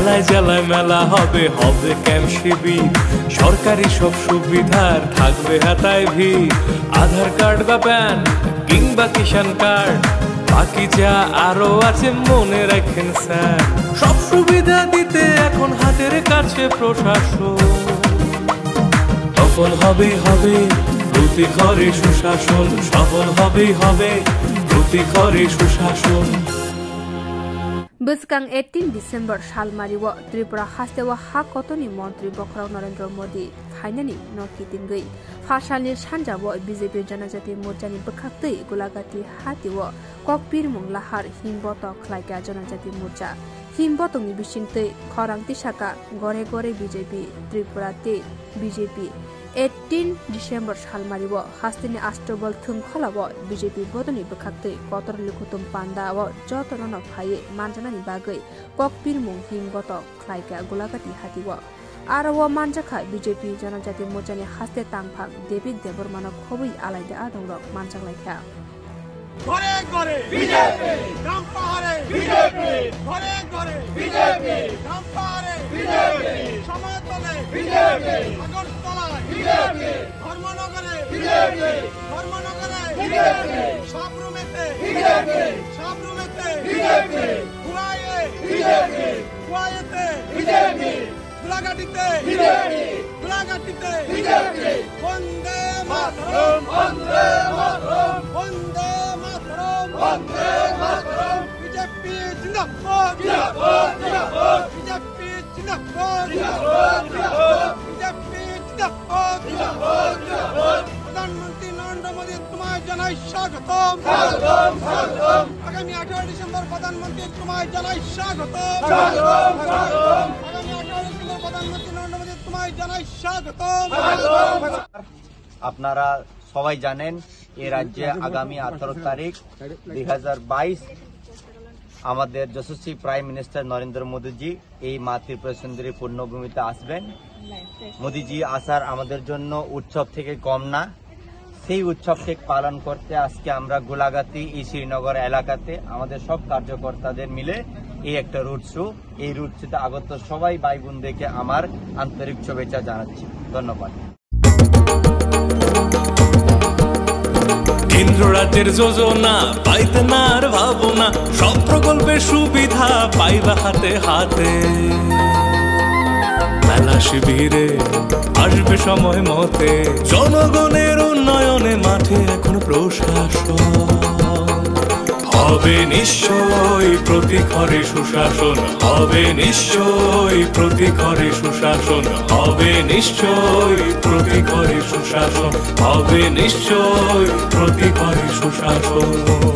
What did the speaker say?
জেলায় জেলায় মেলা হবে, হবে ক্যাম্প শিবির, সরকারি সব সুবিধার থাকবে হাতায় ভিড়। আধার কার্ড বা প্যান কিংবা কিষাণ কার্ড, বাকি যা আরো আছে মনে রাখেন স্যার। সব সুবিধা দিতে এখন হাতের কাছে প্রশাসন, সফল হবেই হবে প্রতি ঘরে সুশাসন, সফল হবেই হবে প্রতি ঘরে সুশাসন। Bwskang 18 December salmariwo Tripura hastewa hakotoni mantri Bokraw Narendra Modi phainani nokitingui phasalni sanjawo BJP Janajati Morchani bwkhaktui gulagati hatiwo kokpir munglahar himboto khlaika Janajati Morcha himbotongni bisingtui khorang tisaka gore gore BJP Tripura te BJP 18 December salmariwo hastini astrobal thungkholawo BJP bodoni bwkhaktui kotor likutum pandawo jotono phaye manjanani bagui kokpir mung himboto khlaika gulagati hatiwo arawo manjaka BJP Janajati Morchani haste tangphang David Debormano khobui alaide adongrok manjanglaikhya ঘরে ঘরে BJP গ্রাম পাহাড়ে BJP ঘরে ঘরে BJP গ্রাম পাহাড়ে BJP সমাজতলে BJP আগরতলায় বিজেপি ধর্মনগরে বিজেপি ধর্মনগরে বিজেপি সাবরুমেতে বিজেপি সাবরুমেতে বিজেপি গুয়ায়ে বিজেপি গুয়ায়েতে বিজেপি গোলাঘাটিতে বিজেপি গোলাঘাটিতে বিজেপি বন্দে মাতরম বন্দে মাতরম বন্দে Vande Mataram BJP Zindabad Zindabad Zindabad BJP Zindabad Zindabad Zindabad BJP Zindabad Zindabad Zindabad প্রধানমন্ত্রী নরেন্দ্র মোদী তোমায় জানাই স্বাগতম স্বাগতম স্বাগতম আগামী 18 ডিসেম্বর প্রধানমন্ত্রী তোমায় জানাই স্বাগতম স্বাগতম স্বাগতম আগামী 18 ডিসেম্বর প্রধানমন্ত্রী নরেন্দ্র মোদী তোমায় জানাই স্বাগতম স্বাগতম। আপনারা সবাই জানেন এই রাজ্যে আগামী 18 তারিখ 2022 আমাদের যশস্বী প্রাইম মিনিস্টার নরেন্দ্র মোদীজি এই মা ত্রিপুরা সুন্দরী পূর্ণভূমিতে আসবেন। মোদীজি আসার আমাদের জন্য উৎসব থেকে কম না, সেই উৎসবকে পালন করতে আজকে আমরা গোলাঘাটি এই শ্রীনগর এলাকাতে আমাদের সব কার্যকর্তাদের মিলে এই একটা রুট শো, এই রুট শোতে আগত সবাই ভাই বোনদেরকে আমার আন্তরিক শুভেচ্ছা জানাচ্ছি। ধন্যবাদ। কেন্দ্র রাজ্যের যোজনা পাইতে না আর ভাবনা, সব প্রকল্পের সুবিধা পাইবা হাতে হাতে। মেলা শিবিরে আসবে সময় মতে, জনগণের উন্নয়নে মাঠে এখন প্রশাসন হবে নিশ্চয়ই প্রতি ঘরে সুশাসন, হবে নিশ্চয়ই প্রতি ঘরে সুশাসন, হবে নিশ্চয়ই প্রতি ঘরে সুশাসন, হবে নিশ্চয়ই প্রতি ঘরে সুশাসন।